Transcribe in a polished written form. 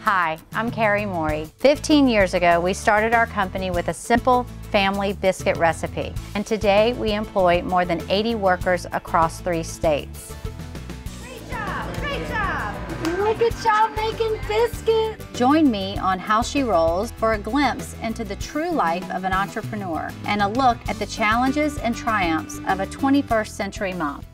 Hi, I'm Carrie Morey. 15 years ago, we started our company with a simple family biscuit recipe, and today we employ more than 80 workers across 3 states. Great job! Great job! Good job making biscuits! Join me on How She Rolls for a glimpse into the true life of an entrepreneur and a look at the challenges and triumphs of a 21st century mom.